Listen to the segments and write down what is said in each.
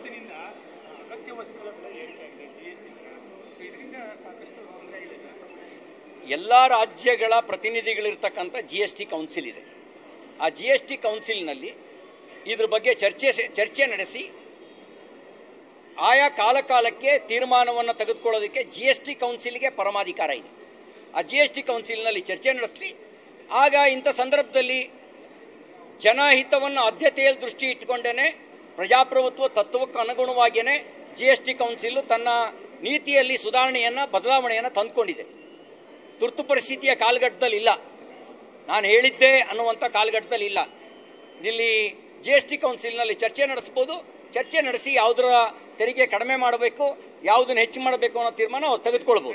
ಇವತ್ತಿನಿಂದ ಅಗತ್ಯ ವಸ್ತುಗಳ ಬೆಲೆ ಏರಿಕೆ ಆಗಿದೆ, GST ದರ. ಸೊ ಇದರಿಂದ ಸಾಕಷ್ಟು ತೊಂದರೆ ಇದೆ ಜನಸಾಮಾನ್ಯರಿಗೆ. ಎಲ್ಲ ರಾಜ್ಯಗಳ ಪ್ರತಿನಿಧಿಗಳಿರ್ತಕ್ಕಂಥ GST ಕೌನ್ಸಿಲ್ ಇದೆ. ಆ GST ಕೌನ್ಸಿಲ್ನಲ್ಲಿ ಇದ್ರ ಬಗ್ಗೆ ಚರ್ಚೆ ನಡೆಸಿ ಆಯಾ ಕಾಲಕ್ಕೆ ತೀರ್ಮಾನವನ್ನು ತೆಗೆದುಕೊಳ್ಳೋದಕ್ಕೆ GST ಕೌನ್ಸಿಲ್ಗೆ ಪರಮಾಧಿಕಾರ ಇದೆ. ಆ GST ಕೌನ್ಸಿಲ್ನಲ್ಲಿ ಚರ್ಚೆ ನಡೆಸಲಿ. ಆಗ ಇಂಥ ಸಂದರ್ಭದಲ್ಲಿ ಜನಹಿತವನ್ನು ಆದ್ಯತೆಯಲ್ಲಿ ದೃಷ್ಟಿ ಇಟ್ಟುಕೊಂಡೇ ಪ್ರಜಾಪ್ರಭುತ್ವ ತತ್ವಕ್ಕೆ ಅನುಗುಣವಾಗಿಯೇ GST ಕೌನ್ಸಿಲು ತನ್ನ ನೀತಿಯಲ್ಲಿ ಬದಲಾವಣೆಯನ್ನು ತಂದುಕೊಂಡಿದೆ. ತುರ್ತು ಪರಿಸ್ಥಿತಿಯ ಕಾಲಘಟ್ಟದಲ್ಲಿ ಇಲ್ಲ, ನಾನು ಹೇಳಿದ್ದೆ ಅನ್ನುವಂಥ ಕಾಲಘಟ್ಟದಲ್ಲಿ ಇಲ್ಲ. ಇಲ್ಲಿ GST ಕೌನ್ಸಿಲ್ನಲ್ಲಿ ಚರ್ಚೆ ನಡೆಸ್ಬೋದು. ಚರ್ಚೆ ನಡೆಸಿ ಯಾವುದರ ತೆರಿಗೆ ಕಡಿಮೆ ಮಾಡಬೇಕು, ಯಾವುದನ್ನು ಹೆಚ್ಚು ಮಾಡಬೇಕು ಅನ್ನೋ ತೀರ್ಮಾನ ಅವ್ರು ತೆಗೆದುಕೊಳ್ಬೋದು.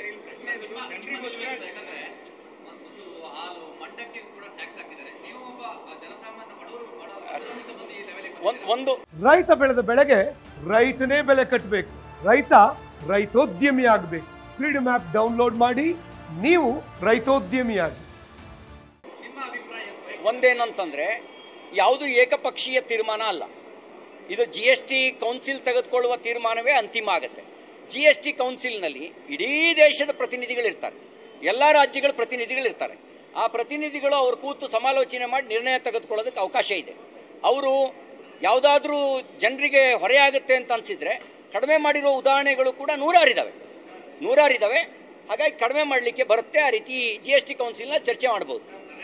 ಒಂದು ರೈತ ಬೆಳೆದ ಬೆಳೆಗೆ ರೈತನೇ ಬೆಲೆ ಕಟ್ಟಬೇಕು. ರೈತ ರೈತೋದ್ಯಮಿ ಆಗಬೇಕು. ಫ್ರೀಡಮ್ ಆ್ಯಪ್ ಡೌನ್ಲೋಡ್ ಮಾಡಿ, ನೀವು ರೈತೋದ್ಯಮಿಯಾಗಿ. ಒಂದೇನಂತಂದರೆ ಯಾವುದು ಏಕಪಕ್ಷೀಯ ತೀರ್ಮಾನ ಅಲ್ಲ, ಇದು GST ಕೌನ್ಸಿಲ್ ತೆಗೆದುಕೊಳ್ಳುವ ತೀರ್ಮಾನವೇ ಅಂತಿಮ ಆಗುತ್ತೆ. GST ಕೌನ್ಸಿಲ್ನಲ್ಲಿ ಇಡೀ ದೇಶದ ಪ್ರತಿನಿಧಿಗಳಿರ್ತಾರೆ, ಎಲ್ಲ ರಾಜ್ಯಗಳ ಪ್ರತಿನಿಧಿಗಳಿರ್ತಾರೆ. ಆ ಪ್ರತಿನಿಧಿಗಳು ಅವರು ಕೂತು ಸಮಾಲೋಚನೆ ಮಾಡಿ ನಿರ್ಣಯ ತೆಗೆದುಕೊಳ್ಳೋದಕ್ಕೆ ಅವಕಾಶ ಇದೆ. ಅವರು ಯಾವುದಾದ್ರೂ ಜನರಿಗೆ ಹೊರೆಯಾಗುತ್ತೆ ಅಂತ ಅನಿಸಿದರೆ ಕಡಿಮೆ ಮಾಡಿರೋ ಉದಾಹರಣೆಗಳು ಕೂಡ ನೂರಾರಿದ್ದಾವೆ. ಹಾಗಾಗಿ ಕಡಿಮೆ ಮಾಡಲಿಕ್ಕೆ ಬರುತ್ತೆ. ಆ ರೀತಿ GST ಕೌನ್ಸಿಲ್ನ ಚರ್ಚೆ ಮಾಡ್ಬೋದು.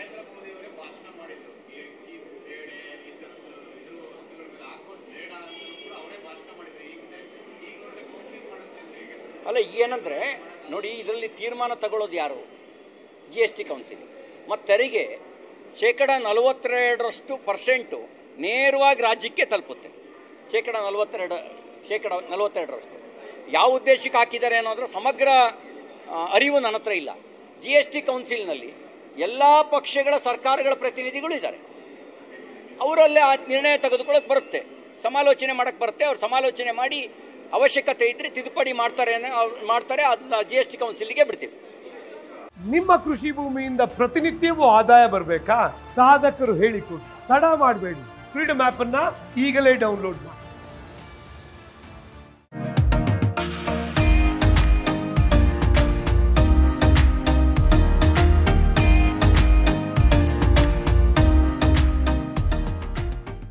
ಅಲ್ಲ, ಏನಂದರೆ ನೋಡಿ, ಇದರಲ್ಲಿ ತೀರ್ಮಾನ ತಗೊಳ್ಳೋದು ಯಾರು? GST council. ಮತ್ತು ತೆರಿಗೆ 42% ನೇರವಾಗಿ ರಾಜ್ಯಕ್ಕೆ ತಲುಪುತ್ತೆ. 42%. ಯಾವ ಉದ್ದೇಶಕ್ಕೆ ಹಾಕಿದ್ದಾರೆ ಅನ್ನೋದ್ರ ಸಮಗ್ರ ಅರಿವು ನನ್ನ ಹತ್ರ ಇಲ್ಲ. GST ಕೌನ್ಸಿಲ್ನಲ್ಲಿ ಎಲ್ಲ ಪಕ್ಷಗಳ ಸರ್ಕಾರಗಳ ಪ್ರತಿನಿಧಿಗಳು ಇದ್ದಾರೆ. ಅವರಲ್ಲೇ ಆ ನಿರ್ಣಯ ತೆಗೆದುಕೊಳ್ಳೋಕೆ ಬರುತ್ತೆ, ಸಮಾಲೋಚನೆ ಮಾಡೋಕ್ಕೆ ಬರುತ್ತೆ. ಅವ್ರು ಸಮಾಲೋಚನೆ ಮಾಡಿ ಅವಶ್ಯಕತೆ ಇದ್ದರೆ ತಿದ್ದುಪಡಿ ಮಾಡ್ತಾರೆ. ಅದನ್ನ GST ಕೌನ್ಸಿಲ್ಗೆ ಬಿಡ್ತೀವಿ. ನಿಮ್ಮ ಕೃಷಿ ಭೂಮಿಯಿಂದ ಪ್ರತಿನಿತ್ಯವೂ ಆದಾಯ ಬರಬೇಕಾ? ಸಾಧಕರು ಹೇಳಿಕೊಡಿ, ತಡ ಮಾಡಬೇಡಿ. ಫ್ರೀಡಮ್ ಆ್ಯಪ್ ಅನ್ನ ಈಗಲೇ ಡೌನ್ಲೋಡ್ ಮಾಡಿ.